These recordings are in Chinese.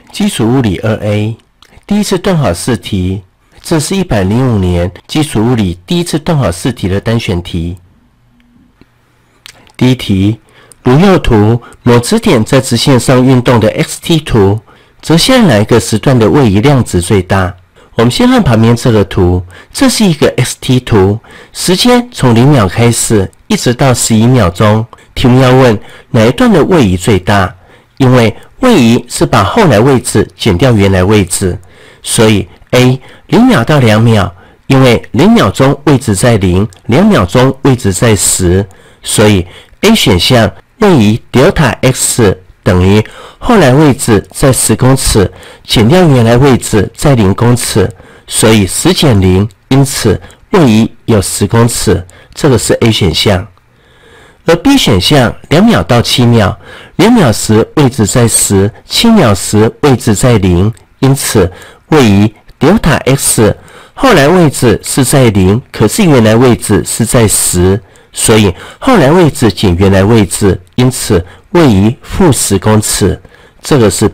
基础物理 2A 第一次断好试题，这是105年基础物理第一次断好试题的单选题。第一题，如右图某质点在直线上运动的 xt 图，则现哪一个时段的位移量值最大？我们先看旁边这个图，这是一个 xt 图，时间从0秒开始，一直到11秒钟。题目要问哪一段的位移最大？因为位移是把后来位置减掉原来位置，所以 A 0秒到2秒，因为0秒钟位置在0，2秒钟位置在10，所以 A 选项位移 delta x 等于后来位置在10公尺减掉原来位置在0公尺，所以10减0，因此位移有10公尺，这个是 A 选项。而 B 选项2秒到7秒，2秒时位置在10，7秒时位置在0，因此位移 delta x 后来位置是在0，可是原来位置是在10，所以后来位置减原来位置，因此位移负10公尺，这个是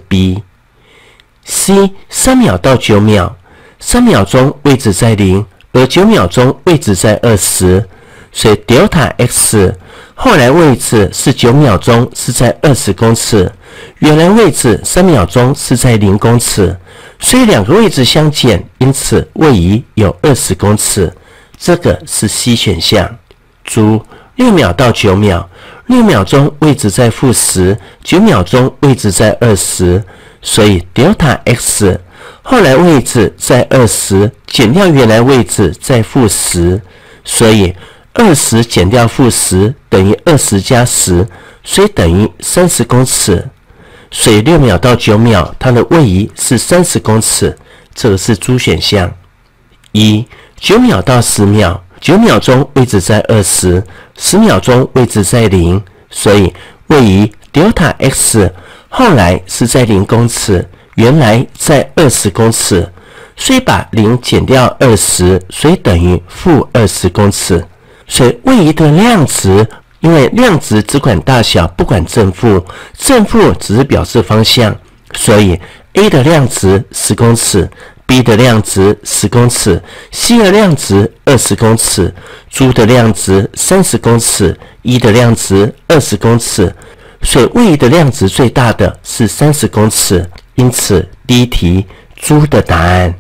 B。C 3秒到9秒，3秒钟位置在0，而9秒钟位置在20，所以 delta x 后来位置是9秒钟是在20公尺，原来位置3秒钟是在0公尺，所以两个位置相减，因此位移有20公尺，这个是 C 选项。注6秒到9秒，6秒钟位置在负10，9秒钟位置在20，所以 delta x 后来位置在20，减掉原来位置在负10，所以20减掉负10等于20加10，所以等于30公尺。所以6秒到9秒，它的位移是30公尺，这个是 D 选项。9秒到10秒，9秒钟位置在20，10秒钟位置在0，所以位移 delta x 后来是在0公尺，原来在20公尺，所以把0减掉20，所以等于负20公尺。所以位移的量值，因为量值只管大小，不管正负，正负只是表示方向，所以 A 的量值10公尺， B 的量值10公尺， C 的量值20公尺， D 的量值30公尺， E 的量值20公尺，所以位移的量值最大的是30公尺，因此第一题 D 的答案。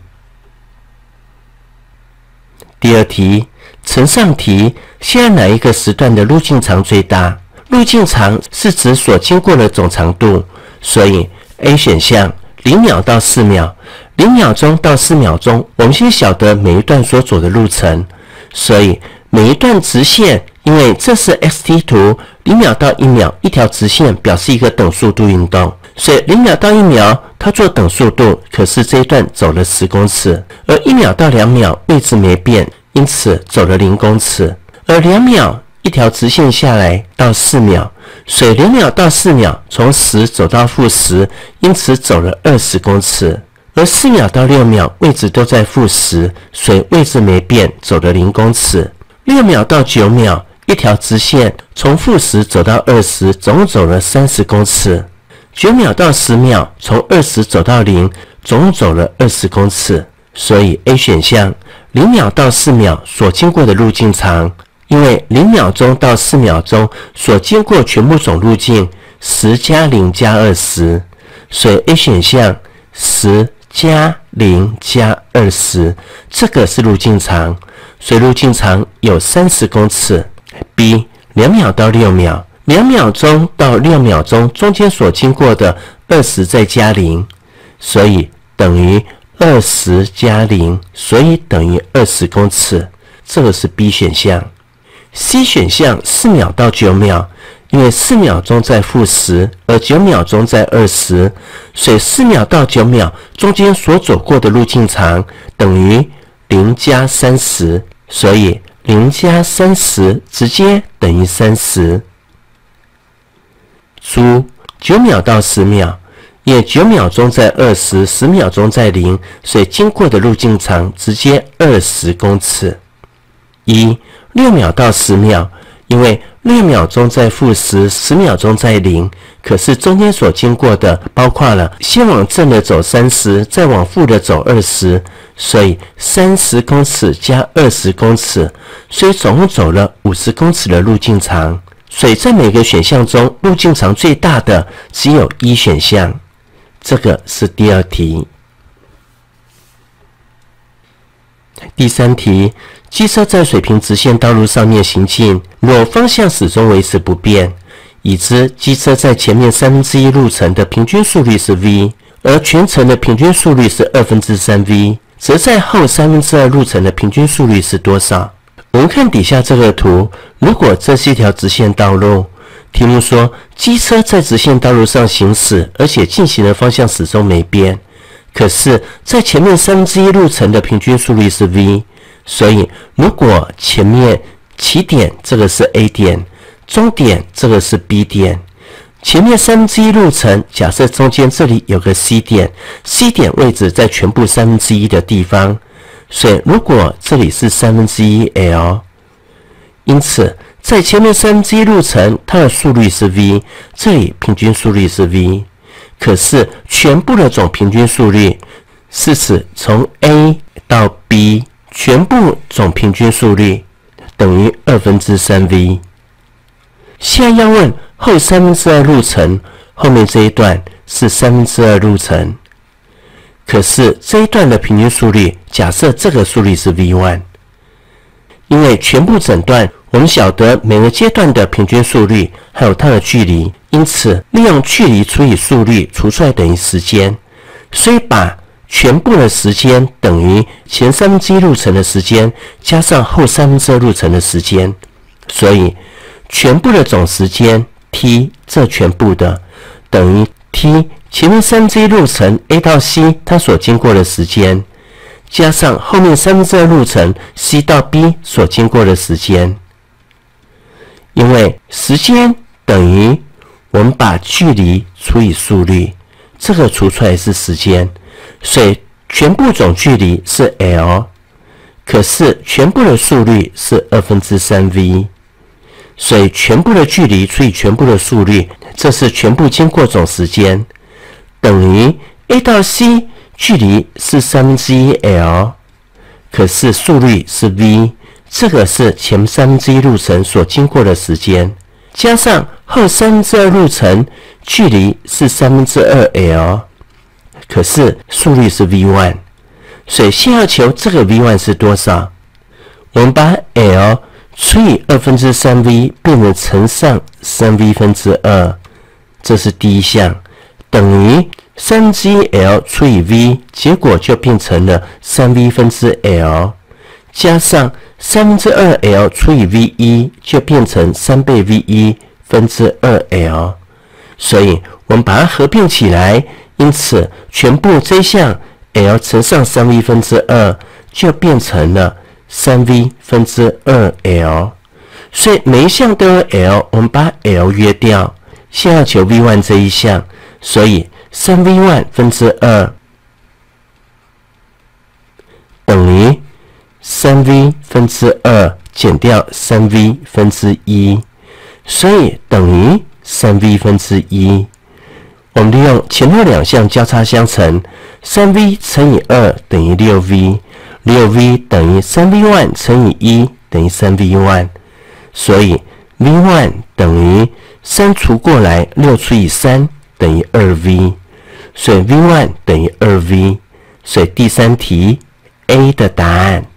第二题，承上题，现在哪一个时段的路径长最大？路径长是指所经过的总长度，所以 A 选项0秒到4秒，0秒钟到4秒钟，我们先晓得每一段所走的路程，所以每一段直线，因为这是 xt 图，0秒到1秒，一条直线表示一个等速度运动，所以0秒到1秒它做等速度，可是这一段走了10公尺，而1秒到2秒位置没变，因此走了0公尺，而2秒一条直线下来到4秒，所以2秒到4秒从10走到负10，因此走了20公尺，而4秒到6秒位置都在负10，所以位置没变，走了0公尺。6秒到9秒一条直线从负10走到20，总共走了30公尺。9秒到10秒从20走到0，总共走了20公尺。所以 A 选项0秒到4秒所经过的路径长，因为0秒钟到4秒钟所经过全部总路径10加0加20，所以 A 选项10加0加20，这个是路径长，所以路径长有30公尺。B 2秒到6秒，2秒钟到6秒钟中间所经过的20再加0，所以等于20加0，所以等于20公尺，这个是 B 选项。C 选项4秒到9秒，因为4秒钟在负10，而9秒钟在20，所以4秒到9秒中间所走过的路径长等于0加30，所以0加30直接等于30。注9秒到10秒，因为9秒钟在20， 10秒钟在0，所以经过的路径长直接20公尺。6秒到10秒， 因为6秒钟在负10 10秒钟在0，可是中间所经过的包括了先往正的走30，再往负的走20，所以30公尺加20公尺，所以总共走了50公尺的路径长。所以在每个选项中，路径长最大的只有一选项。这个是第2题。第3题，机车在水平直线道路上面行进，若方向始终维持不变，已知机车在前面1/3路程的平均速率是 v， 而全程的平均速率是3/2v， 则在后2/3路程的平均速率是多少？我们看底下这个图，如果这是一条直线道路，题目说机车在直线道路上行驶，而且进行的方向始终没变。可是在前面1/3路程的平均速率是 v， 所以如果前面起点这个是 A 点，终点这个是 B 点，前面1/3路程，假设中间这里有个 C 点， C 点位置在全部1/3的地方，所以如果这里是1/3L， 因此在前面1/3路程它的速率是 v， 这里平均速率是 v。可是全部的总平均速率是指从 A 到 B 全部总平均速率等于2/3v。现在要问后2/3路程，后面这一段是2/3路程，可是这一段的平均速率，假设这个速率是 v1， 因为全部整段我们晓得每个阶段的平均速率还有它的距离，因此利用距离除以速率除出来等于时间，所以把全部的时间等于前1/3路程的时间加上后2/3路程的时间，所以全部的总时间 t 这全部的等于 t 前面1/3路程 A 到 C 它所经过的时间，加上后面2/3路程 C 到 B 所经过的时间。因为时间等于我们把距离除以速率，这个除出来是时间，所以全部总距离是 L， 可是全部的速率是2/3v， 所以全部的距离除以全部的速率，这是全部经过总时间，等于 A 到 C 距离是1/3L， 可是速率是 v， 这个是前1/3路程所经过的时间，加上后2/3路程距离是2/l， 可是速率是 v1， 所以先要求这个 v1 是多少？我们把 l 除以2/3v 变成乘上3v²，这是第一项，等于3/l 除以 v， 结果就变成了3v²l， 加上2/l 除以 v1 就变成3倍 v1/2l， 所以我们把它合并起来，因此全部这一项 l 乘上3v²就变成了3v²2l， 所以每一项都有 l， 我们把 l 约掉，先要求 v1 这一项，所以3v1/2等于3v²2减掉3v1，所以等于3v1。我们利用前后两项交叉相乘， 3v 乘以2等于 6v， 6v 等于 3v1 乘以1等于 3v1， 所以 v1 等于3除过来6除以3等于 2v， 所以 v1 等于 2v， 所以第3题 A 的答案。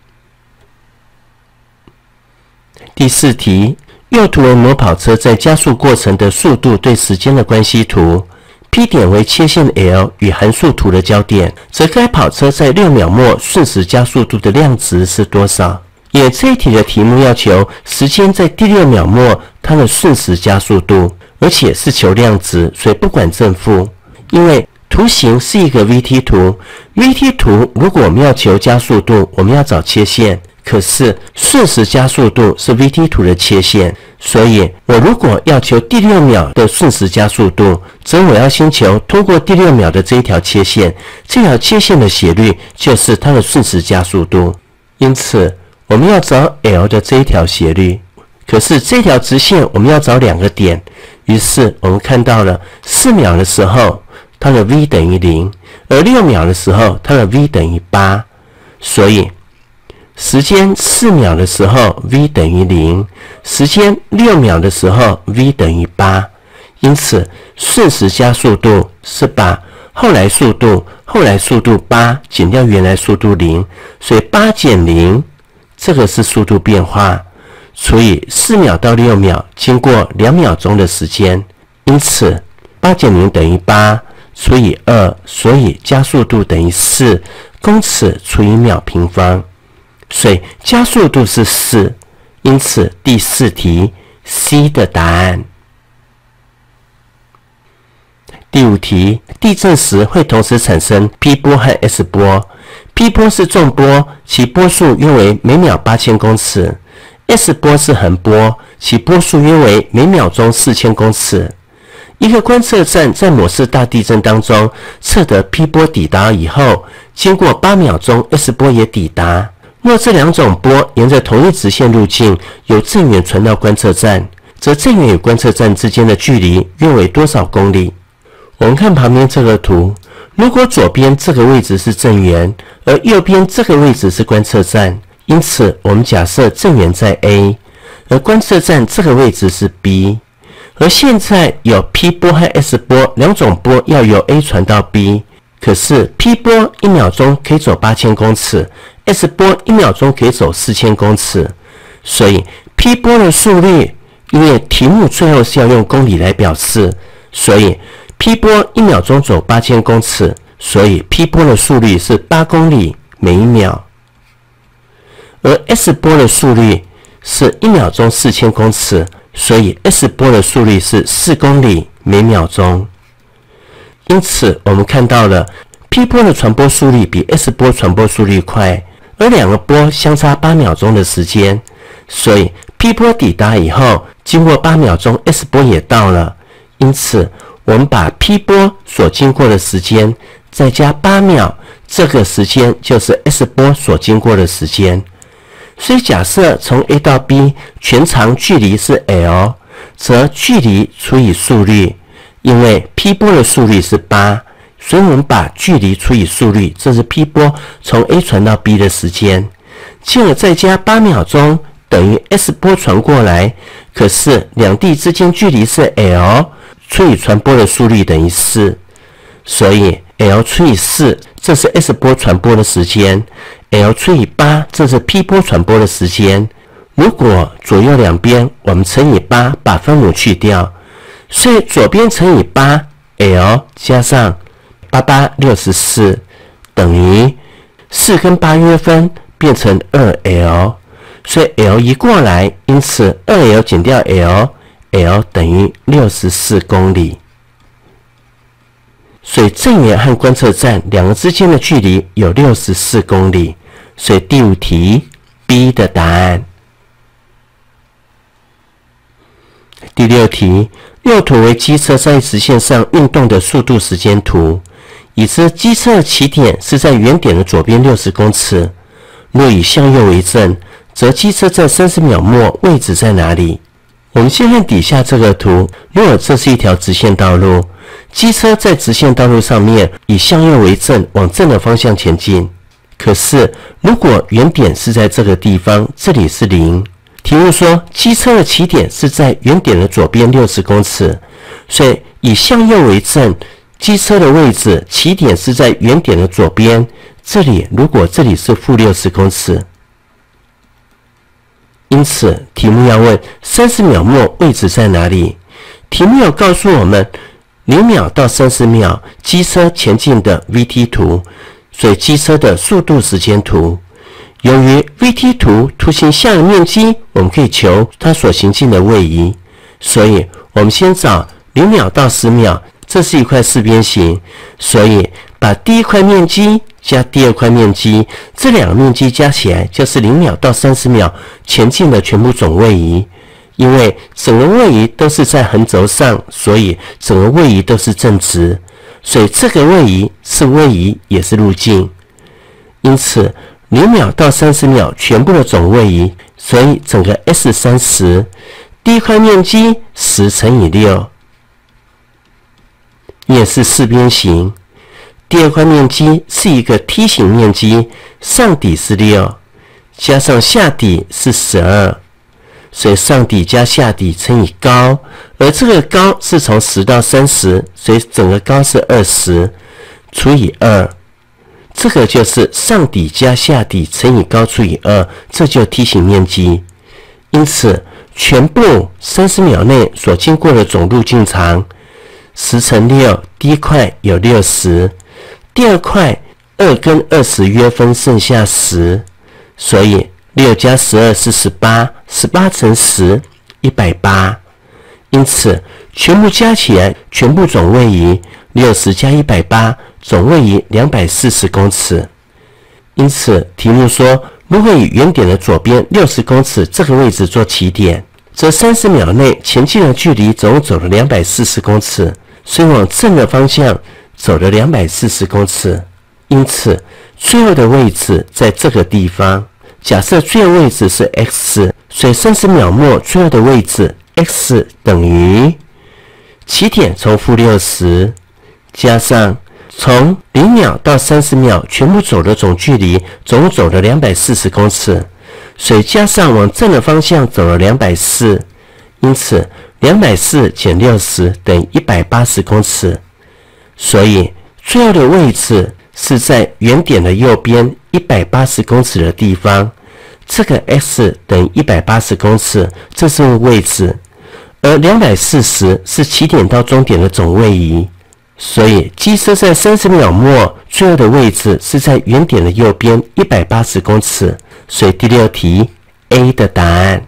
第4题，右图为摩跑车在加速过程的速度对时间的关系图。P 点为切线 L 与函数图的交点，则该跑车在6秒末瞬时加速度的量值是多少？因为这一题的题目要求时间在第6秒末它的瞬时加速度，而且是求量值，所以不管正负。因为图形是一个 VT 图 ，VT 图如果我们要求加速度，我们要找切线。可是瞬时加速度是 VT 图的切线，所以我如果要求第6秒的瞬时加速度，则我要先求通过第6秒的这一条切线，这条切线的斜率就是它的瞬时加速度。因此，我们要找 L 的这一条斜率， 可是这条直线我们要找2个点，于是我们看到了4秒的时候它的 v 等于0，而6秒的时候它的 v 等于8，所以时间4秒的时候 v 等于0，时间6秒的时候 v 等于8，因此瞬时加速度是把后来速度8减掉原来速度0，所以8减0，这个是速度变化，除以4秒到6秒，经过2秒钟的时间，因此8减0等于8，除以2，所以加速度等于4公尺除以秒平方，所以加速度是4，因此第4题 C 的答案。第5题，地震时会同时产生 P 波和 S 波。P 波是纵波，其波速约为每秒8000公尺。S 波是横波，其波速约为每秒钟4000公尺。一个观测站在某次大地震当中测得 P 波抵达以后，经过8秒钟 S 波也抵达。若这2种波沿着同一直线路径由震源传到观测站，则震源与观测站之间的距离约为多少公里？我们看旁边这个图，如果左边这个位置是震源，而右边这个位置是观测站，因此我们假设震源在 A， 而观测站这个位置是 B。而现在有 P 波和 S 波2种波要由 A 传到 B， 可是 P 波1秒钟可以走8000公尺， S 波1秒钟可以走4000公尺，所以 P 波的速率，因为题目最后是要用公里来表示，所以P 波1秒钟走8000公尺，所以 P 波的速率是8公里每1秒。而 S 波的速率是1秒钟4000公尺，所以 S 波的速率是4公里每秒钟。因此我们看到了 P 波的传播速率比 S 波传播速率快，而2个波相差8秒钟的时间，所以 P 波抵达以后，经过8秒钟 S 波也到了，因此我们把 P 波所经过的时间再加8秒，这个时间就是 S 波所经过的时间。所以假设从 A 到 B 全长距离是 L， 则距离除以速率，因为 P 波的速率是8，所以我们把距离除以速率，这是 P 波从 A 传到 B 的时间，进而再加8秒钟等于 S 波传过来，可是两地之间距离是 L，除以传播的速率等于4，所以 L 除以4，这是 S 波传播的时间， L 除以8，这是 P 波传播的时间。如果左右两边我们乘以8，把分母去掉，所以左边乘以8 L 加上8864等于4跟8约分变成2L， 所以 L 移过来，因此 2L 减掉 L等于64公里，所以震源和观测站2个之间的距离有64公里，所以第5题 B 的答案。第6题，右图为机车在直线上运动的速度时间图，已知机车的起点是在原点的左边60公尺，若以向右为正，则机车在30秒末位置在哪里？我们先看底下这个图，如果这是一条直线道路，机车在直线道路上面以向右为正，往正的方向前进。可是如果原点是在这个地方，这里是0，题目说机车的起点是在原点的左边60公尺，所以以向右为正，机车的位置起点是在原点的左边，这里如果这里是-60公尺，因此题目要问30秒末位置在哪里？题目有告诉我们0秒到30秒机车前进的 VT 图，所以机车的速度时间图。由于 VT 图图形下的面积，我们可以求它所行进的位移，所以我们先找0秒到10秒，这是一块四边形，所以把第一块面积加第二块面积，这2个面积加起来就是0秒到30秒前进的全部总位移。因为整个位移都是在横轴上，所以整个位移都是正值，所以这个位移是位移也是路径。因此 0秒到30秒全部的总位移，所以整个 S30，第一块面积10乘以6，也是四边形。第二块面积是一个梯形面积，上底是6，加上下底是12，所以上底加下底乘以高，而这个高是从10到30，所以整个高是20，除以2，这个就是上底加下底乘以高除以2，这就梯形面积。因此，全部30秒内所经过的总路径长10乘6，第一块有60，第二块2跟20约分，剩下10，所以6加12是18，18乘10 180。因此，全部加起来，全部总位移60加180，总位移240公尺。因此，题目说，如果以原点的左边60公尺这个位置做起点，则30秒内前进的距离总共走了240公尺，所以往正的方向走了240公尺。因此，最后的位置在这个地方。假设最后位置是 x， 所以30秒末最后的位置 x 等于起点从-60加上从0秒到30秒全部走的总距离，总共走了240公尺，所以加上往正的方向走了240，因此240减60等于180公尺，所以最后的位置是在原点的右边180公尺的地方，这个 x 等于180公尺，这是位置，而240是起点到终点的总位移，所以机车在30秒末最后的位置是在原点的右边180公尺，所以第6题 A 的答案。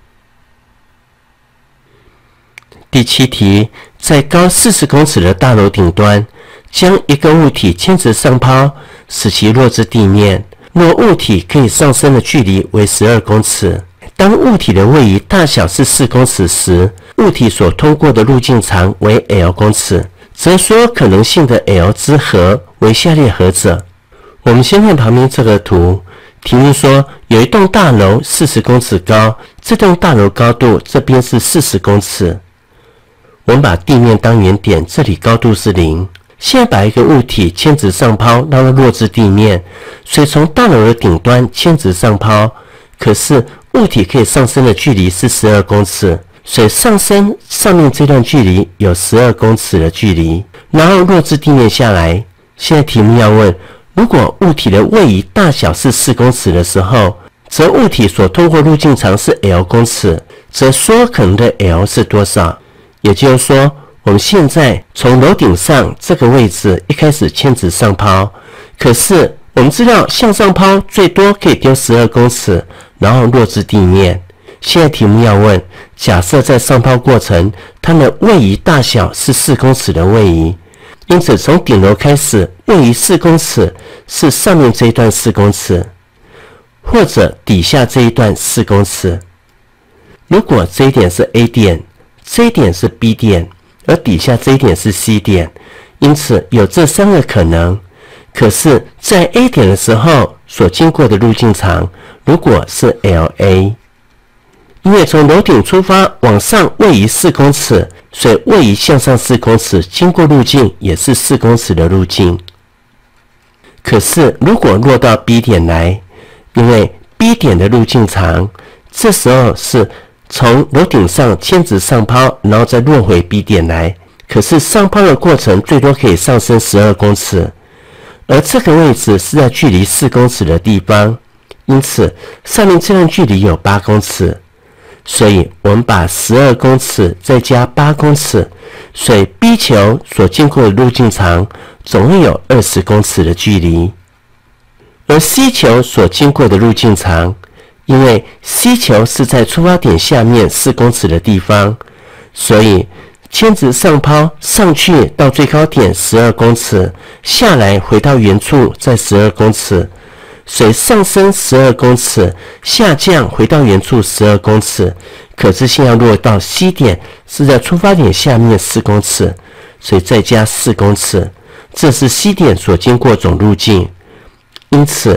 第7题，在高40公尺的大楼顶端，将一个物体牵直上抛，使其落至地面。若物体可以上升的距离为12公尺，当物体的位移大小是4公尺时，物体所通过的路径长为 L 公尺，则所有可能性的 L 之和为下列何者？我们先看旁边这个图，题目说有一栋大楼40公尺高，这栋大楼高度这边是40公尺。我们把地面当原点，这里高度是0。现在把一个物体牵直上抛，让它落至地面，所以从大楼的顶端牵直上抛，可是物体可以上升的距离是12公尺，所以上升上面这段距离有12公尺的距离，然后落至地面下来。现在题目要问，如果物体的位移大小是4公尺的时候，则物体所通过路径长是 L 公尺，则所有可能的 L 是多少？也就是说，我们现在从楼顶上这个位置一开始牵直上抛，可是我们知道向上抛最多可以丢12公尺，然后落至地面。现在题目要问，假设在上抛过程，它的位移大小是4公尺的位移，因此从顶楼开始，位移4公尺是上面这一段4公尺，或者底下这一段4公尺。如果这一点是 A 点，这一点是 B 点，而底下这一点是 C 点，因此有这3个可能。可是，在 A 点的时候所经过的路径长，如果是 LA， 因为从楼顶出发往上位移4公尺，所以位移向上4公尺，经过路径也是4公尺的路径。可是，如果落到 B 点来，因为 B 点的路径长，这时候是从楼顶上牵直上抛，然后再落回 B 点来。可是上抛的过程最多可以上升12公尺，而这个位置是在距离4公尺的地方，因此上面这段距离有8公尺，所以我们把12公尺再加8公尺，所以 B 球所经过的路径长总共有20公尺的距离，而 C 球所经过的路径长，因为 C 球是在出发点下面4公尺的地方，所以牵直上抛上去到最高点12公尺，下来回到原处再12公尺，所以上升12公尺，下降回到原处12公尺。可是现在落到 C 点是在出发点下面4公尺，所以再加4公尺，这是 C 点所经过总路径。因此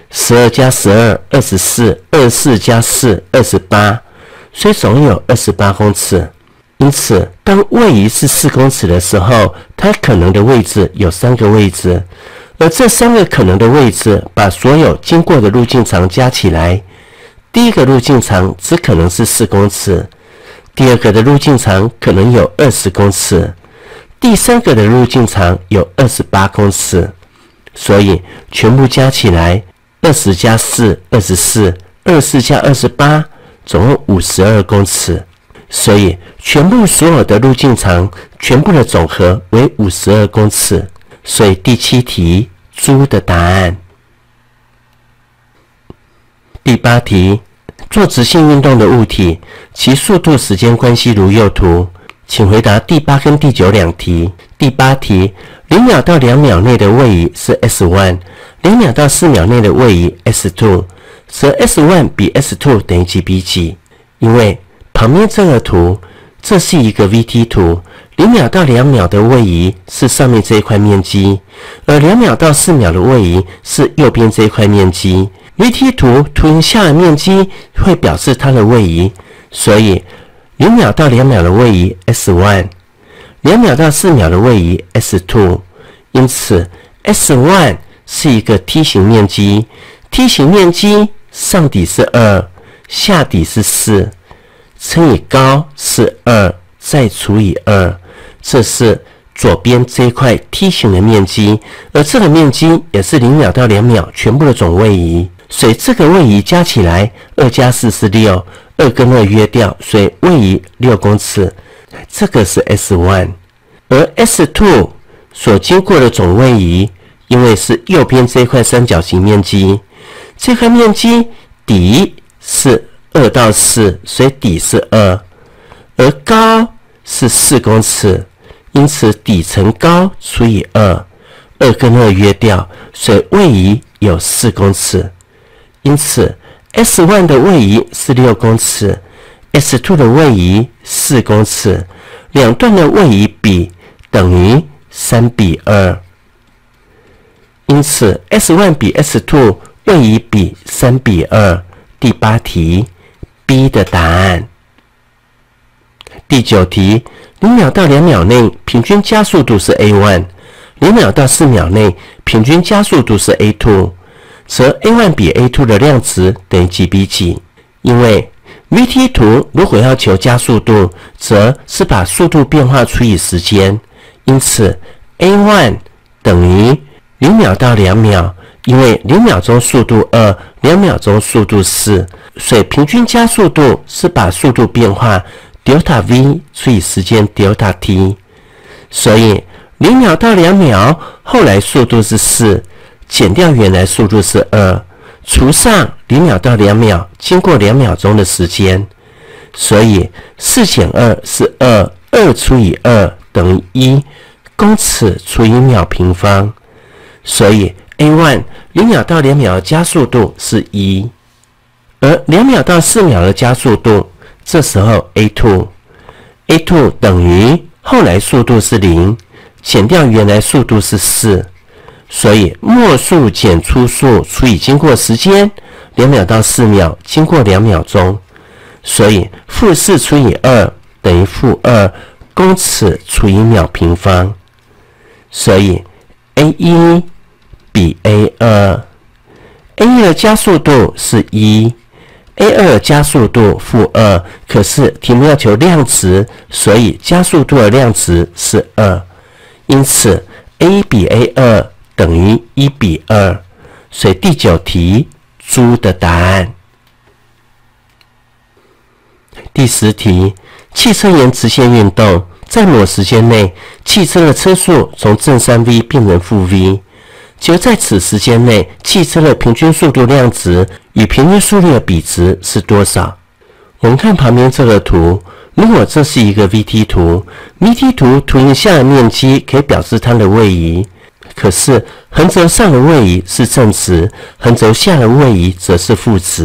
，12加12 24 ，24加4 28，所以总共有28公尺。因此，当位移是4公尺的时候，它可能的位置有3个位置，而这3个可能的位置，把所有经过的路径长加起来，第一个路径长只可能是4公尺，第二个的路径长可能有20公尺，第三个的路径长有28公尺，所以全部加起来20加4 24 24加28，总共52公尺。所以全部所有的路径长全部的总和为52公尺。所以第7题猪的答案。第8题，做直线运动的物体，其速度时间关系如右图，请回答第8跟第9两题。第8题，0秒到2秒内的位移是 S1，2秒到4秒内的位移 S2， 则 S1 比 S2 等于几比几？因为旁边这个图，这是一个 VT 图，0秒到2秒的位移是上面这一块面积，而2秒到4秒的位移是右边这一块面积。VT 图图形下的面积会表示它的位移，所以0秒到2秒的位移 S1， 2秒到4秒的位移 S2， 因此 S1 是一个梯形面积，梯形面积上底是2，下底是4。乘以高是2，再除以2，这是左边这一块梯形的面积，而这个面积也是0秒到2秒全部的总位移，所以这个位移加起来2加4是6， 2跟2约掉，所以位移6公尺，这个是 S1。 而 S2 所经过的总位移，因为是右边这一块三角形面积，这块面积底是2到4，所以底是2，而高是4公尺，因此底乘高除以2， 2跟2约掉，所以位移有4公尺。因此 S1 的位移是6公尺， S2 的位移4公尺，两段的位移比等于3比2。因此 S1 比 S2 位移比3比2。第8题B 的答案。第9题，0秒到2秒内平均加速度是 A1，2秒到4秒内平均加速度是 A2， 则 A1 比 A2 的量值等于几比几？因为 VT 图如果要求加速度，则是把速度变化除以时间，因此 A1 等于0秒到2秒，因为0秒钟速度2， 2秒钟速度4，所以平均加速度是把速度变化 delta V 除以时间 delta T， 所以0秒到2秒后来速度是4，减掉原来速度是2，除上0秒到2秒经过2秒钟的时间，所以4减2是2， 2除以2等于1公尺除以秒平方，所以 A1 0秒到2秒的加速度是1，而2秒到4秒的加速度，这时候 A2 等于后来速度是0，减掉原来速度是4，所以末速减初速除以经过时间，2秒到4秒经过2秒钟，所以-4除以2等于-2公尺除以秒平方，所以 A1 比 A2， A1 的加速度是1， A2 的加速度-2，可是题目要求量值，所以加速度的量值是2，因此 A1 比 A2 等于1比2，所以第9题猪的答案。第10题，汽车沿直线运动，在某时间内，汽车的车速从正3V 变成负V。就在此时间内，汽车的平均速度量值与平均速率的比值是多少？我们看旁边这个图，如果这是一个 VT 图 ，VT 图图形下的面积可以表示它的位移，可是横轴上的位移是正值，横轴下的位移则是负值。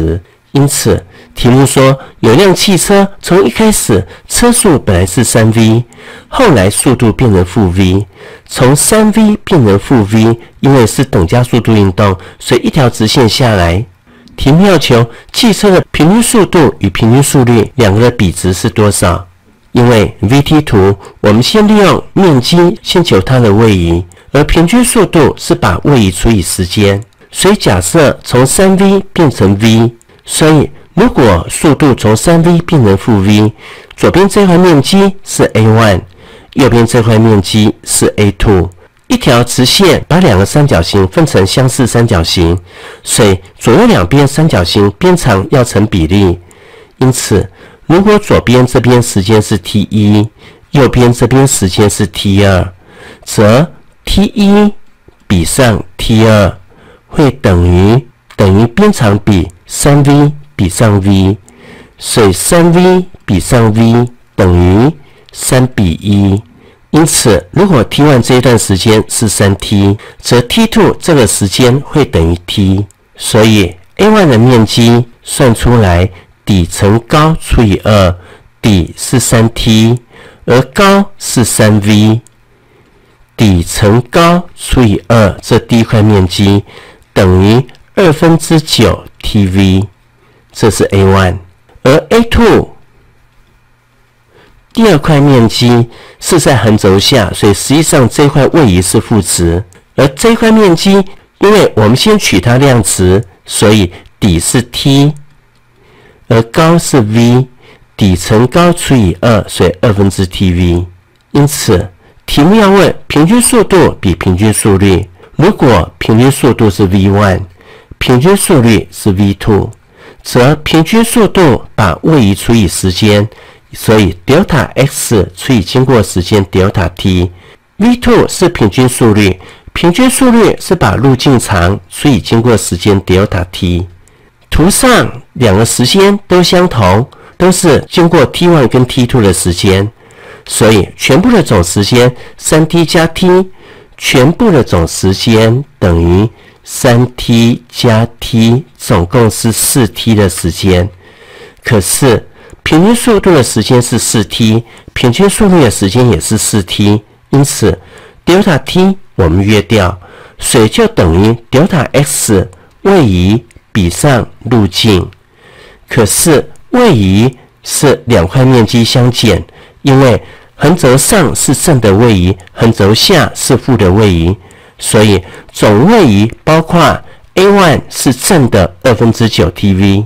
因此题目说有辆汽车从一开始车速本来是 3v， 后来速度变成负 v， 从 3v 变成负 v， 因为是等加速度运动，所以一条直线下来，题目要求汽车的平均速度与平均速率两个的比值是多少。因为 VT 图我们先利用面积先求它的位移，而平均速度是把位移除以时间，所以假设从 3v 变成 v， 所以如果速度从 3v 变成负 v， 左边这块面积是 A1， 右边这块面积是 A2， 一条直线把两个三角形分成相似三角形，所以左右两边三角形边长要成比例。因此如果左边这边时间是 t1， 右边这边时间是 t2， 则 t1 比上 t2 会等于边长比 3v 比上 v， 所以 3v 比上 v 等于3比1。因此如果 t1 这一段时间是 3t， 则 t2 这个时间会等于 t， 所以 A1 的面积算出来底乘高除以2，底是 3t， 而高是 3v， 底乘高除以2，这第一块面积等于9/2 tv， 这是 A1。而 A2 第二块面积是在横轴下，所以实际上这块位移是负值，而这块面积因为我们先取它量值，所以底是 t，而高是 v， 底乘高除以2，所以2/2 tv。因此题目要问平均速度比平均速率，如果平均速度是 v1， 平均速率是 v2， 则平均速度把位移除以时间，所以 delta x 除以经过时间 delta t。v2 是平均速率，平均速率是把路径长除以经过时间 delta t。图上两个时间都相同，都是经过 t1 跟 t2 的时间，所以全部的总时间 3t 加 t， 全部的总时间等于 3t 加 t， 总共是 4t 的时间。可是平均速度的时间是 4t， 平均速率的时间也是 4t， 因此 delta t 我们约掉，所以就等于 delta x 位移比上路径。可是位移是两块面积相减，因为横轴上是正的位移，横轴下是负的位移，所以总位移包括 A1 是正的2/9 tv，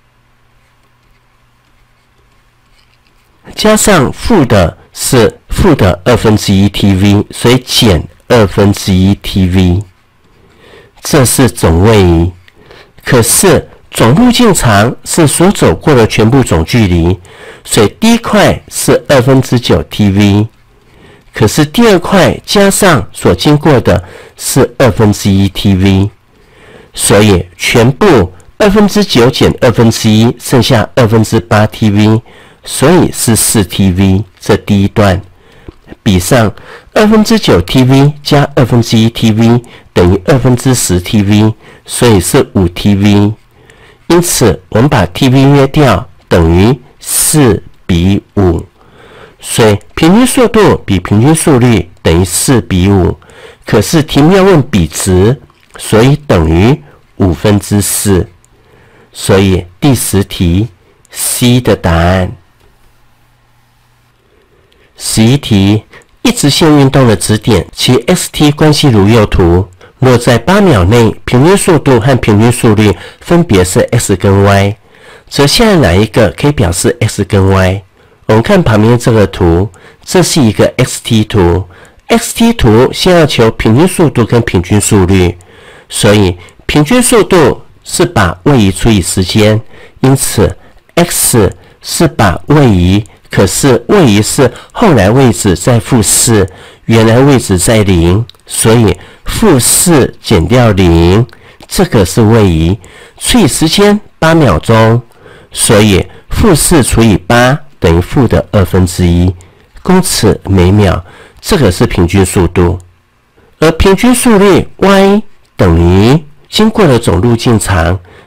加上负的是负的2/1 tv， 所以减2/1 tv， 这是总位移。可是总路径长是所走过的全部总距离，所以第一块是2/9 tv， 可是第二块加上所经过的是2/1 tv， 所以全部2/9减2/1，剩下2/8 tv， 所以是4 tv， 这第一段。比上2/9 tv 加2/1 tv 等于2/10 tv， 所以是5 tv。因此我们把 tv 约掉，等于4比5，所以平均速度比平均速率等于4比5。可是题目要问比值，所以等于4/5。所以第10题 C 的答案。11题，一直线运动的指点，其 xt 关系如右图。若在8秒内，平均速度和平均速率分别是 x 跟 y， 则现在哪一个可以表示 x 跟 y？ 我们看旁边这个图，这是一个 xt 图。xt 图先要求平均速度跟平均速率，所以平均速度是把位移除以时间，因此 x 是把位移，可是位移是后来位置在-4，原来位置在0，所以-4减掉0，这个是位移，除以时间8秒钟，所以-4除以8等于-1/2公尺每秒，这个是平均速度。而平均速率 y 等于经过的总路径长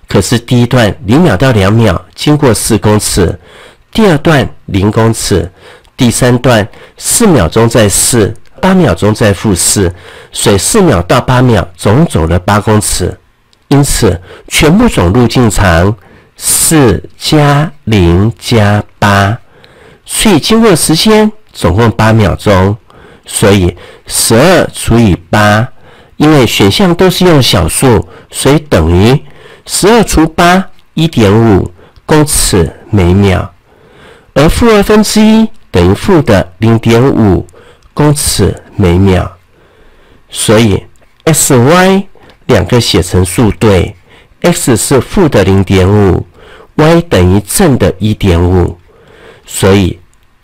可是第一段0秒到2秒经过4公尺，第二段0公尺，第三段4秒钟再4， 8秒钟再负4，水4秒到8秒总走了8公尺，因此全部总路径长4加0加8，所以经过的时间总共8秒钟，所以12除以8，因为选项都是用小数，所以等于12除8 1.5 公尺每秒，而负1/2等于负的 0.5 公尺每秒，所以 x、y 两个写成数对， x 是负的 0.5， y 等于正的 1.5， 所以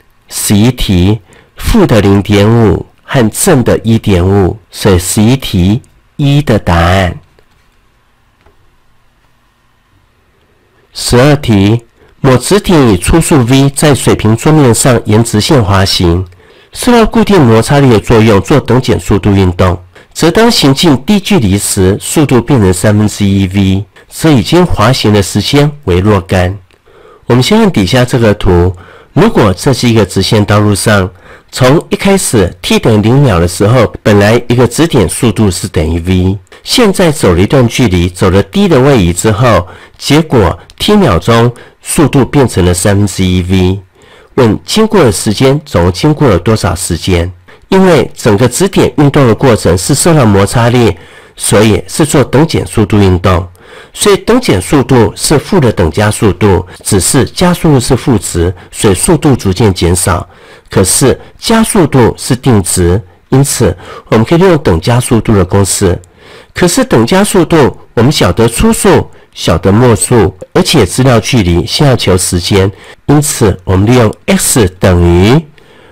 11题负的 0.5 和正的 1.5， 所以11题1的答案。12题，某质点以初速 v 在水平桌面上沿直线滑行，受到固定摩擦力的作用做等减速度运动，则当行进低距离时，速度变成1/3v， 则已经滑行的时间为若干。我们先看底下这个图，如果这是一个直线道路上，从一开始 t 等于0秒的时候，本来一个质点速度是等于 v， 现在走了一段距离，走了 d 的位移之后，结果 t 秒钟速度变成了1/3v。问经过的时间总共经过了多少时间？因为整个质点运动的过程是受到摩擦力，所以是做等减速度运动。所以等减速度是负的等加速度，只是加速度是负值，所以速度逐渐减少。可是加速度是定值，因此我们可以利用等加速度的公式。可是等加速度我们晓得初速，晓得末速，而且资料距离先要求时间，因此我们利用 x 等于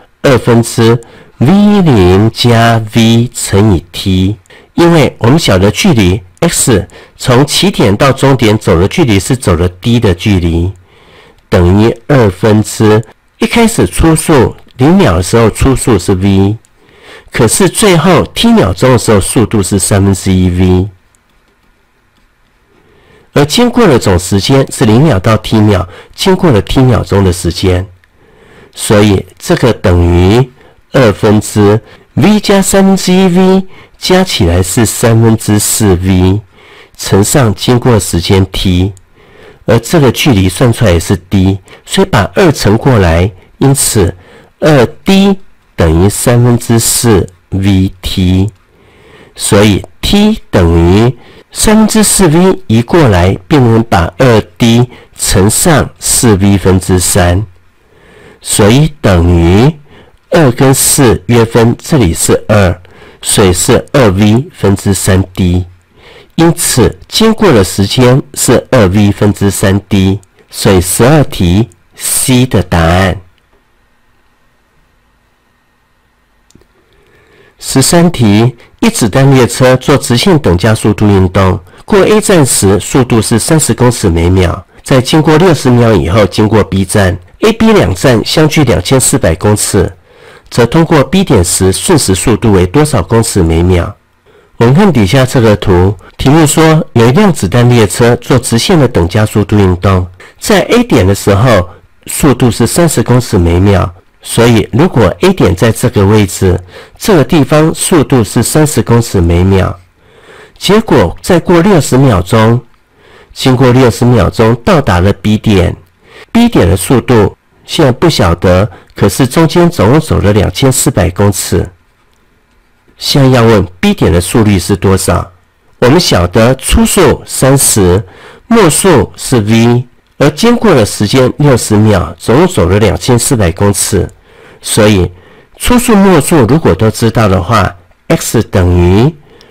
2/v0 加 v 乘以 t， 因为我们晓得距离 x 从起点到终点走的距离是走了 d 的距离，等于2/，一开始初速0秒的时候初速是 v， 可是最后 t 秒钟的时候速度是1/3v， 而经过的总时间是0秒到 t 秒，经过了 t 秒钟的时间，所以这个等于2/v 加1/3v加起来是4/3v乘上经过时间 t， 而这个距离算出来也是 d， 所以把2乘过来，因此 2d 等于3/4vt， 所以 t 等于3/4v移过来变成把 2d 乘上4v/3， 所以等于2跟4约分，这里是2，所以是 2v/3d， 因此经过的时间是 2v/3d， 所以12题 C 的答案。13题，一子弹列车做直线等加速度运动，过 A 站时速度是30公尺每秒，在经过60秒以后经过 B 站 ，A、B 两站相距2400公尺，则通过 B 点时瞬时速度为多少公尺每秒？我们看底下这个图，题目说有一辆子弹列车做直线的等加速度运动，在 A 点的时候速度是30公尺每秒，所以如果 A 点在这个位置，这个地方速度是30公尺每秒，结果再过60秒钟，经过60秒钟到达了 B 点， B 点的速度现在不晓得，可是中间总共走了2400公尺。现在要问 B 点的速率是多少？我们晓得初速30，末速是 v， 而经过的时间60秒，总共走了2400公尺，所以初速末速如果都知道的话， x 等于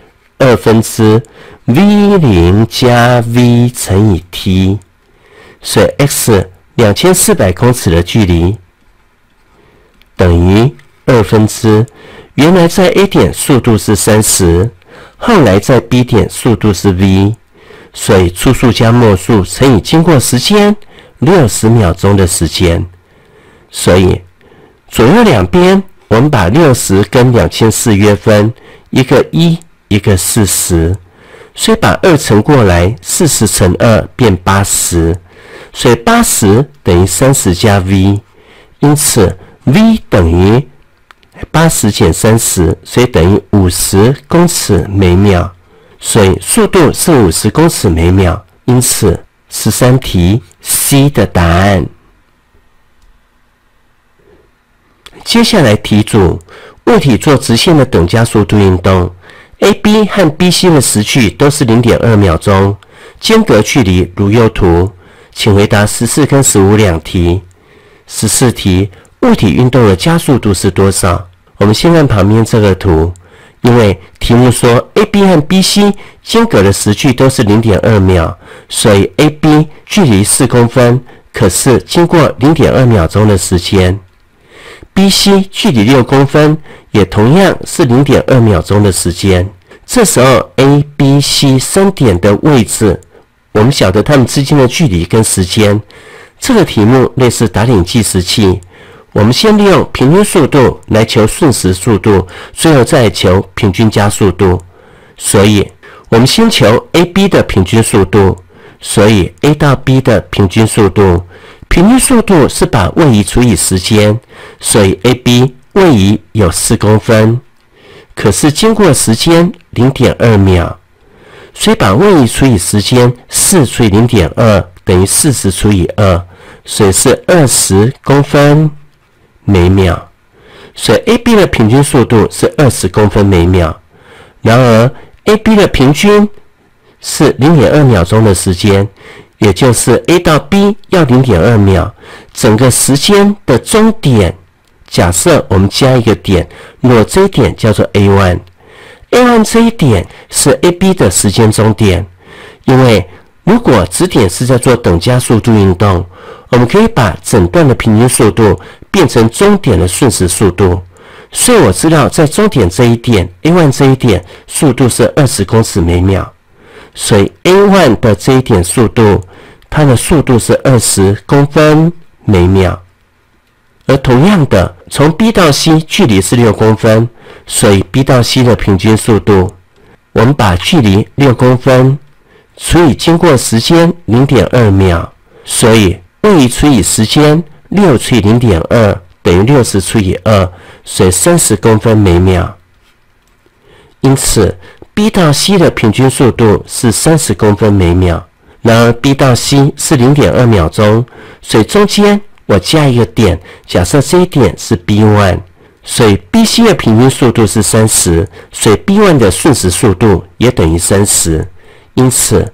2/v0 加 v 乘以 t， 所以 x 2400公尺的距离等于2/，原来在 A 点速度是30，后来在 B 点速度是 v， 所以初速加末速乘以经过时间60秒钟的时间，所以左右两边我们把60跟2400约分，一个1，一个40， 所以把2乘过来，40乘2变80，所以80等于30加 v， 因此 v 等于80减30，所以等于50公尺每秒，所以速度是50公尺每秒，因此13题 C 的答案。接下来题组，物体做直线的等加速度运动 ，AB 和 BC 的时距都是 0.2 秒钟，间隔距离如右图，请回答14跟15两题。14题，物体运动的加速度是多少？我们先看旁边这个图，因为题目说 AB 和 BC 间隔的时距都是 0.2 秒，所以 AB 距离4公分，可是经过 0.2 秒钟的时间。BC 距离6公分，也同样是 0.2 秒钟的时间。这时候 A、B、C 3点的位置，我们晓得它们之间的距离跟时间。这个题目类似打点计时器，我们先利用平均速度来求瞬时速度，最后再求平均加速度。所以我们先求 AB 的平均速度，所以 A 到 B 的平均速度。平均速度是把位移除以时间，所以 AB 位移有4公分，可是经过时间 0.2 秒，所以把位移除以时间4除以 0.2 等于40除以2，所以是20公分每秒，所以 AB 的平均速度是20公分每秒。然而 AB 的平均是 0.2 秒钟的时间，也就是 A 到 B 要 0.2 秒，整个时间的终点，假设我们加一个点，若这一点叫做 A1，A1 这一点是 AB 的时间终点。因为如果指点是在做等加速度运动，我们可以把整段的平均速度变成终点的瞬时速度，所以我知道在终点这一点 A1 这一点速度是20公尺每秒，所以 A1 的这一点速度，它的速度是20公分每秒。而同样的，从 B 到 C 距离是6公分，所以 B 到 C 的平均速度，我们把距离6公分除以经过时间 0.2 秒，所以位移除以时间6除以 0.2 等于60除以2，所以30公分每秒。因此 B 到 C 的平均速度是30公分每秒。然而 B 到 C 是 0.2 秒钟，所以中间我加一个点，假设这一点是 B1， 所以 BC 的平均速度是30，所以 B1 的瞬时速度也等于30。因此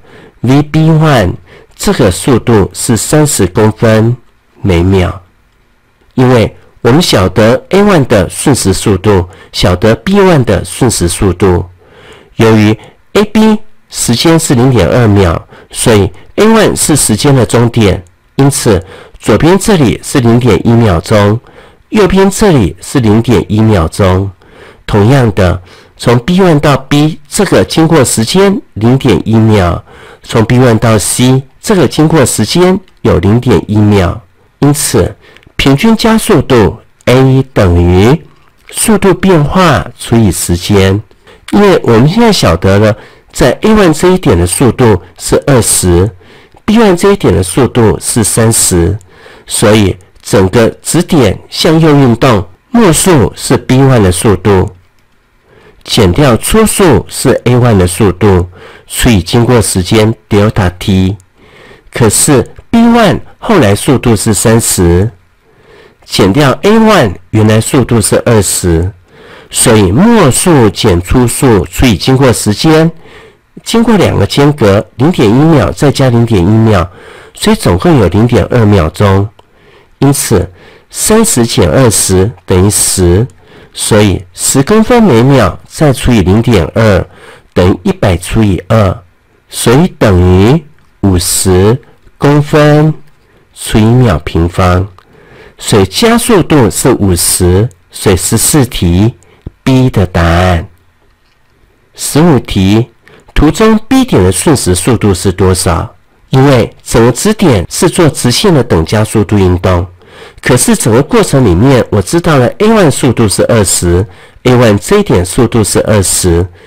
VB1 这个速度是30公分每秒。因为我们晓得 A1 的瞬时速度，晓得 B1 的瞬时速度。由于 AB 时间是 0.2 秒，所以 A1 是时间的终点，因此左边这里是 0.1 秒钟，右边这里是 0.1 秒钟。同样的，从 B1 到 B 这个经过时间 0.1 秒，从 B1 到 C 这个经过时间有 0.1 秒。因此平均加速度 A 等于速度变化除以时间。因为我们现在晓得了，在 A1 这一点的速度是20， B1 这一点的速度是30，所以整个指点向右运动，末速是 B1 的速度，减掉初速是 A1 的速度，除以经过时间 delta t。可是 B1 后来速度是30，减掉 A1 原来速度是20，所以末速减初速除以经过时间，经过2个间隔 0.1 秒再加 0.1 秒，所以总共有 0.2 秒钟。因此30减20等于10，所以10公分每秒再除以 0.2 等于100除以2，所以等于50公分除以秒平方。所以加速度是50，所以14题 B 的答案。15题，图中 B 点的瞬时速度是多少？因为整个指点是做直线的等加速度运动，可是整个过程里面我知道了 A1 速度是20， A1 这一点速度是20，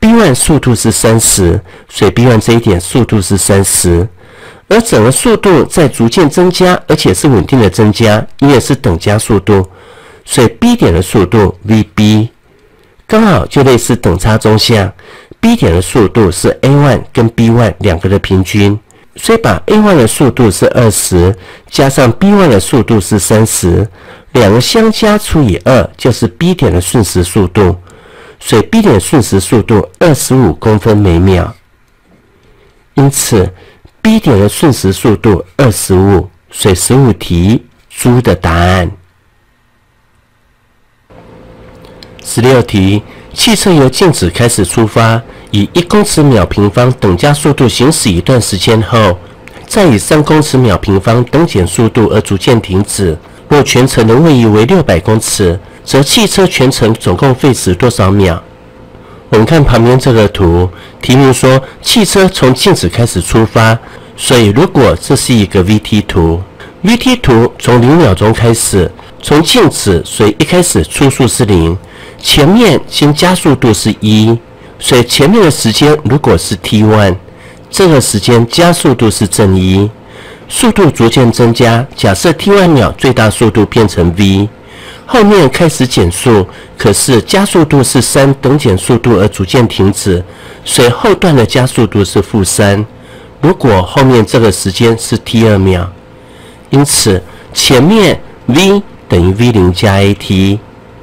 B1 速度是30，所以 B1 这一点速度是30，而整个速度在逐渐增加，而且是稳定的增加，因为是等加速度，所以 B 点的速度 VB 刚好就类似等差中项。B 点的速度是 A1 跟 B1 两个的平均，所以把 A1 的速度是20，加上 B1 的速度是30，两个相加除以2就是 B 点的瞬时速度，所以 B 点瞬时速度25公分每秒。因此 B 点的瞬时速度25，所以15题猪的答案。16题，汽车由静止开始出发，以1公尺秒平方等加速度行驶一段时间后，再以3公尺秒平方等减速度而逐渐停止。若全程的位移为600公尺，则汽车全程总共费时多少秒？我们看旁边这个图，题目说汽车从静止开始出发，所以如果这是一个 VT 图 ，VT 图从0秒钟开始，从静止，所以一开始初速是0，前面先加速度是1，所以前面的时间如果是 T1， 这个时间加速度是正1，速度逐渐增加，假设 T1 秒最大速度变成 V， 后面开始减速，可是加速度是3等减速度而逐渐停止，所以后段的加速度是-3，如果后面这个时间是 T2 秒，因此前面 V 等于 V0 加 AT。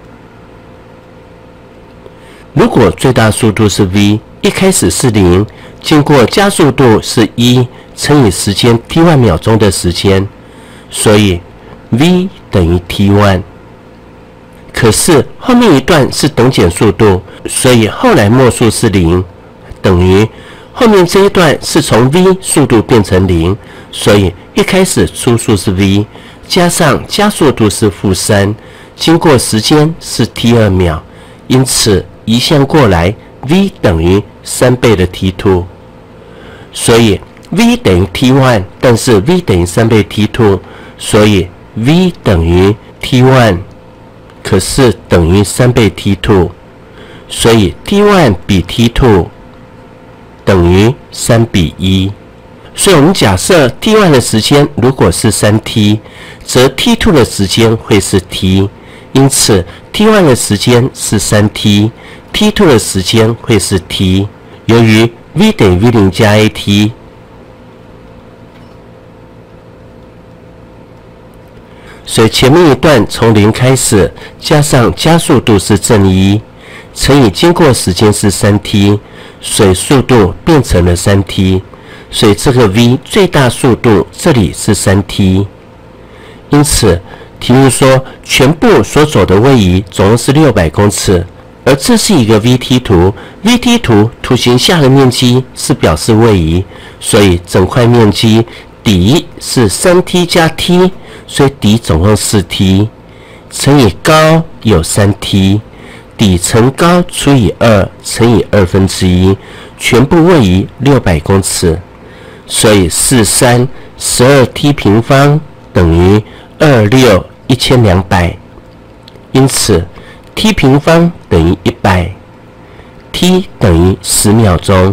如果最大速度是 V， 一开始是0，经过加速度是1乘以时间 T1 秒钟的时间，所以 V 等于 T1。可是后面一段是等减速度，所以后来末速是0，等于后面这一段是从 V 速度变成0，所以一开始初速是 V， 加上加速度是-3，经过时间是 T2 秒，因此移项过来 V 等于3倍的 T2， 所以 V 等于 T1， 但是 V 等于3倍 T2， 所以 V 等于 T1， 可是等于3倍 T2， 所以 T1 比 T2 等于3比1，所以我们假设 T1 的时间如果是3T， 则 T2 的时间会是 T， 因此 T1 的时间是3T， T2 的时间会是 T。由于 V 等于 V0 加 AT， 所以前面一段从0开始，加上加速度是正1，乘以经过时间是3T， 所以速度变成了3T， 所以这个 V 最大速度这里是3T。因此题目说全部所走的位移总共是600公尺，而这是一个 VT 图 ，VT 图图形下的面积是表示位移，所以整块面积底是3T 加 T， 所以底总共4T， 乘以高有3T， 底乘高除以2乘以1/2，全部位移600公尺，所以43 12T 平方等于26 1200，因此 T 平方等于100 ，T 等于10秒钟，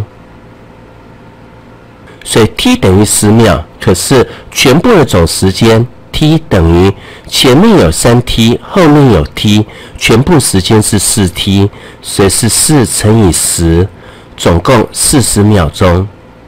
所以 T 等于10秒，可是全部的总时间 T 等于前面有3T， 后面有 T， 全部时间是4T， 所以是4乘以10，总共40秒钟。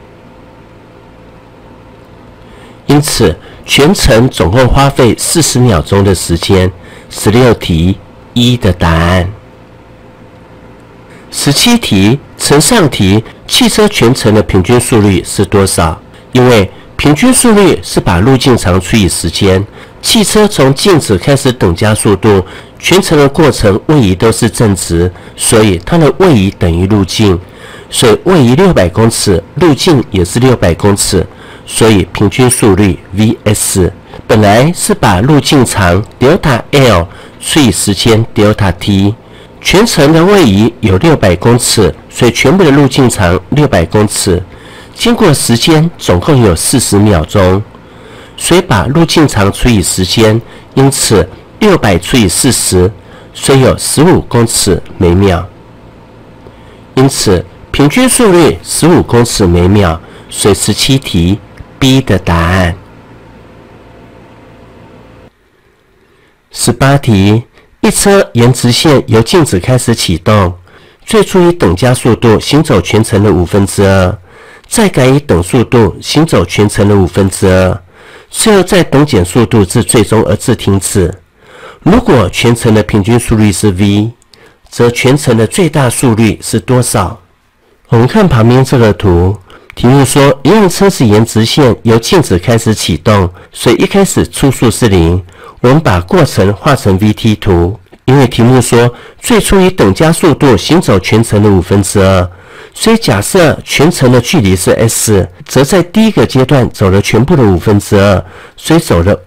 因此全程总共花费40秒钟的时间。16题1的答案。17题承上题，汽车全程的平均速率是多少？因为平均速率是把路径长除以时间，汽车从静止开始等加速度，全程的过程位移都是正值，所以它的位移等于路径，所以位移600公尺，路径也是600公尺，所以平均速率 vs 本来是把路径长 delta L 除以时间 delta T， 全程的位移有600公尺，所以全部的路径长600公尺，经过时间总共有40秒钟，所以把路径长除以时间，因此600除以40，所以有15公尺每秒。 因此平均速率15公尺每秒，所以17题 B 的答案。18题，一车沿直线由静止开始启动，最初以等加速度行走全程的2/5，再改以等速度行走全程的2/5，最后再等减速度至最终而至停止。如果全程的平均速率是 v， 则全程的最大速率是多少？我们看旁边这个图，题目说一辆车子沿直线由静止开始启动，所以一开始初速是0。我们把过程画成 VT 图，因为题目说最初以等加速度行走全程的2/5，所以假设全程的距离是 s， 则在第一个阶段走了全部的2/5，所以走了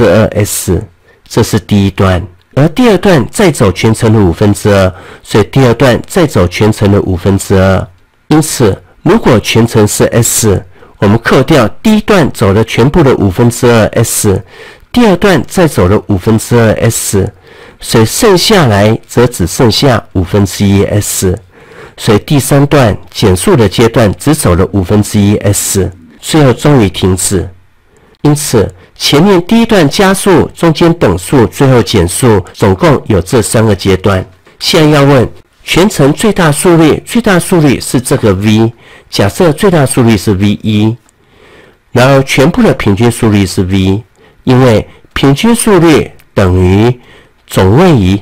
2/s， 这是第一段。而第二段再走全程的2/2，所以第二段再走全程的2/2。因此，如果全程是 s， 我们扣掉第一段走了全部的2/2s， 第二段再走了2/2s， 所以剩下来则只剩下1/5s， 所以第三段减速的阶段只走了1/5s， 最后终于停止。因此，前面第一段加速，中间等速，最后减速，总共有这3个阶段。现在要问全程最大速率，最大速率是这个 v， 假设最大速率是 v1， 然后全部的平均速率是 v， 因为平均速率等于总位移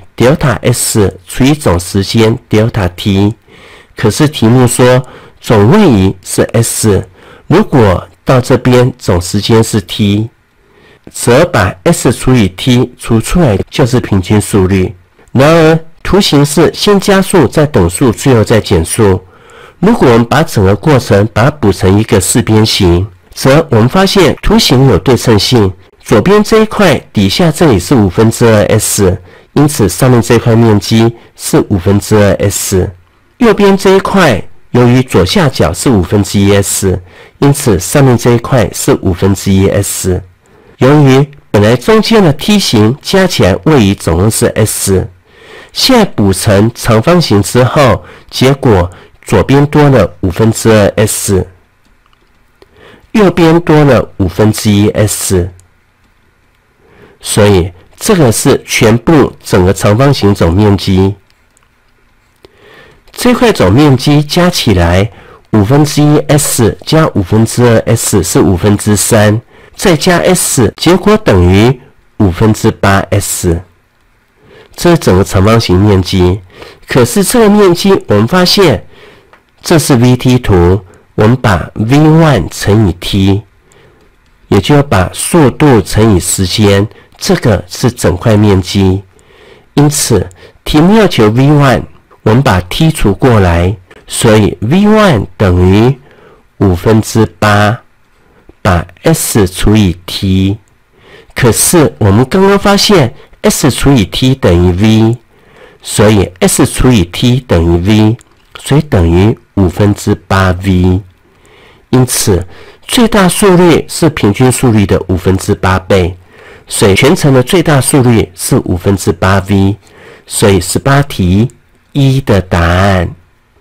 Δs 除以总时间 Δt， 可是题目说总位移是 s， 如果到这边总时间是 t， 则把 s 除以 t 除出来就是平均速率。然而图形是先加速再等速，最后再减速。如果我们把整个过程把它补成一个四边形，则我们发现图形有对称性，左边这一块底下这里是2/s， 因此上面这块面积是2/s， 右边这一块由于左下角是1/s， 因此上面这一块是1/s。由于本来中间的梯形加起来位移总共是 s， 现在补成长方形之后，结果左边多了2/s， 右边多了1/s， 所以这个是全部整个长方形总面积。这块总面积加起来1/s 加2/s 是3/5，再加 s， 结果等于5/8s， 这是整个长方形面积。可是这个面积我们发现这是 VT 图，我们把 V1 乘以 t， 也就把速度乘以时间，这个是整块面积。因此题目要求 V1， 我们把 t 除过来，所以 V1 等于8/5，把 s 除以 t， 可是我们刚刚发现 s 除以 t 等于 v， 所以 s 除以 t 等于 v， 所以等于8/v。因此最大速率是平均速率的8/5倍，所以全程的最大速率是8/v， 所以18题1的答案。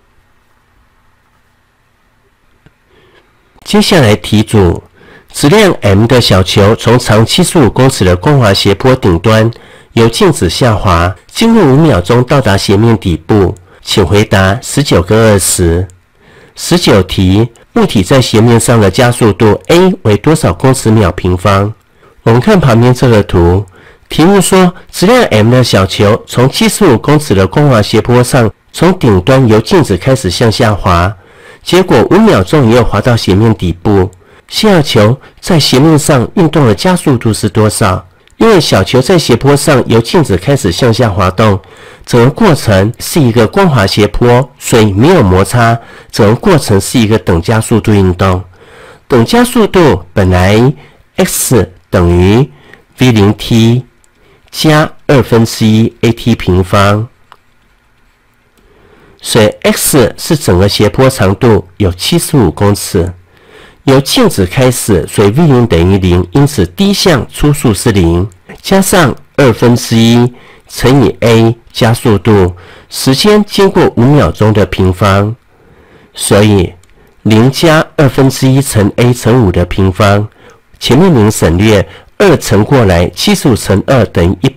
接下来题组，质量 m 的小球从长75公尺的光滑斜坡顶端由静止下滑，经过5秒钟到达斜面底部，请回答19跟20。19题，物体在斜面上的加速度 a 为多少公尺秒平方？我们看旁边这个图，题目说质量 m 的小球从75公尺的光滑斜坡上，从顶端由静止开始向下滑，结果5秒钟以后滑到斜面底部。小球在斜面上运动的加速度是多少？因为小球在斜坡上由静止开始向下滑动，整个过程是一个光滑斜坡，所以没有摩擦，整个过程是一个等加速度运动。等加速度本来 x 等于 v0t 加1/2at 平方，所以 x 是整个斜坡长度有75公尺。由静止开始，所以 v0 等于0，因此第一项初速是0，加上1/2 乘以 a 加速度，时间经过5秒钟的平方。所以0加1/2乘 a 乘5的平方，前面0省略，2乘过来，75乘2等于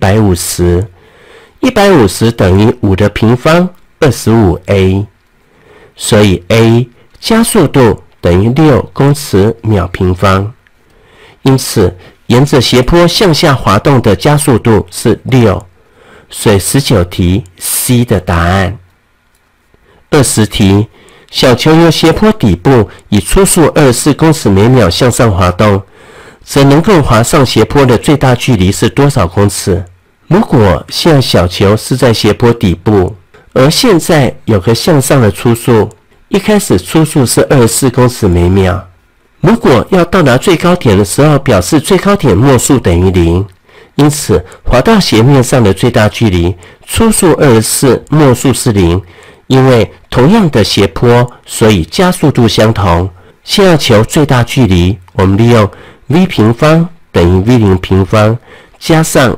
150，150等于5的平方，25a。所以 a 加速度等于6公尺秒平方。因此，沿着斜坡向下滑动的加速度是6。所以19题 C 的答案。20题，小球由斜坡底部以初速24公尺每秒向上滑动，则能够滑上斜坡的最大距离是多少公尺？如果现在小球是在斜坡底部，而现在有个向上的初速，一开始初速是24公尺每秒。如果要到达最高点的时候，表示最高点末速等于0。因此，滑到斜面上的最大距离，初速24，末速是0。因为同样的斜坡，所以加速度相同。现要求最大距离，我们利用 v 平方等于 v0 平方加上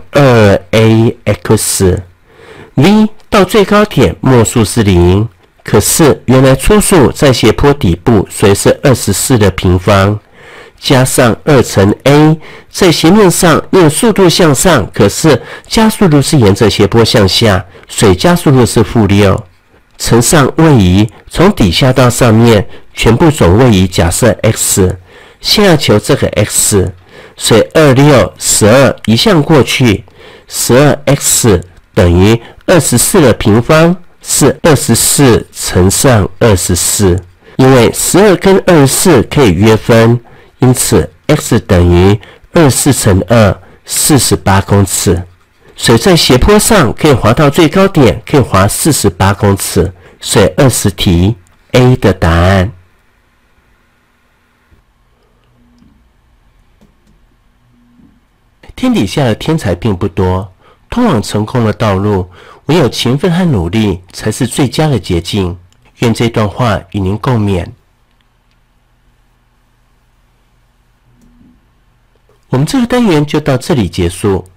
2ax。v 到最高点末速是0，可是原来初速在斜坡底部，所以是24的平方。加上2乘 a， 在斜面上用速度向上，可是加速度是沿着斜坡向下，所以加速度是-6。乘上位移，从底下到上面全部总位移假设 x， 现要求这个 x， 所以26、12移项过去， 12x 等于24的平方是24乘上24，因为12跟24可以约分。因此 x 等于24乘2 48公尺，所以在斜坡上可以滑到最高点，可以滑48公尺，所以20题 A 的答案。天底下的天才并不多，通往成功的道路，唯有勤奋和努力才是最佳的捷径。愿这段话与您共勉。我们这个单元就到这里结束。